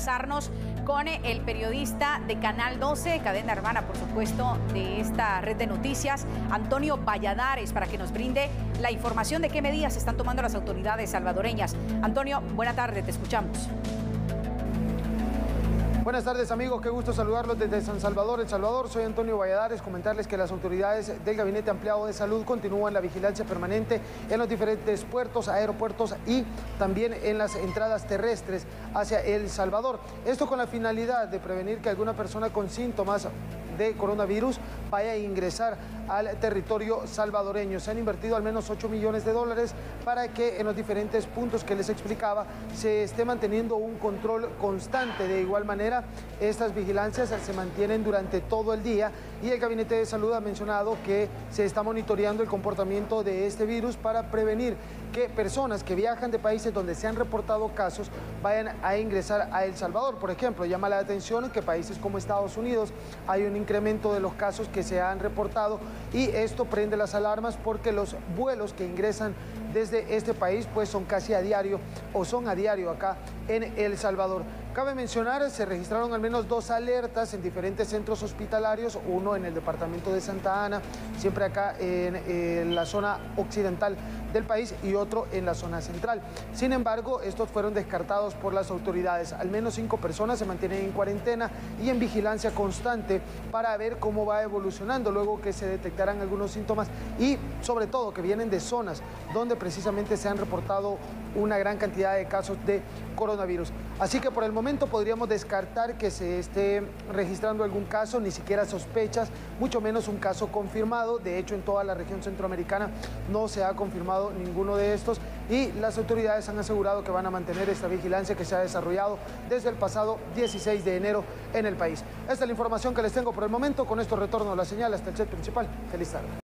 enlazarnos con el periodista de Canal 12, cadena hermana, por supuesto, de esta red de noticias, Antonio Valladares, para que nos brinde la información de qué medidas están tomando las autoridades salvadoreñas. Antonio, buena tarde, te escuchamos. Buenas tardes, amigos, qué gusto saludarlos desde San Salvador, El Salvador. Soy Antonio Valladares, comentarles que las autoridades del Gabinete Ampliado de Salud continúan la vigilancia permanente en los diferentes puertos, aeropuertos y también en las entradas terrestres hacia El Salvador. Esto con la finalidad de prevenir que alguna persona con síntomas de coronavirus vaya a ingresar al territorio salvadoreño. Se han invertido al menos 8 millones de dólares para que en los diferentes puntos que les explicaba se esté manteniendo un control constante. De igual manera, estas vigilancias se mantienen durante todo el día y el Gabinete de Salud ha mencionado que se está monitoreando el comportamiento de este virus para prevenir que personas que viajan de países donde se han reportado casos vayan a ingresar a El Salvador. Por ejemplo, llama la atención que países como Estados Unidos hay un incremento de los casos que se han reportado y esto prende las alarmas porque los vuelos que ingresan desde este país pues son casi a diario o son a diario acá en El Salvador. Cabe mencionar, se registraron al menos 2 alertas en diferentes centros hospitalarios, uno en el departamento de Santa Ana, siempre acá en la zona occidental del país y otro en la zona central. Sin embargo, estos fueron descartados por las autoridades. Al menos 5 personas se mantienen en cuarentena y en vigilancia constante para ver cómo va evolucionando luego que se detectaran algunos síntomas y sobre todo que vienen de zonas donde precisamente se han reportado una gran cantidad de casos de coronavirus. Así que por el momento podríamos descartar que se esté registrando algún caso, ni siquiera sospechas, mucho menos un caso confirmado. De hecho, en toda la región centroamericana no se ha confirmado ninguno de estos y las autoridades han asegurado que van a mantener esta vigilancia que se ha desarrollado desde el pasado 16 de enero en el país. Esta es la información que les tengo por el momento. Con esto retorno a la señal hasta el set principal. Feliz tarde.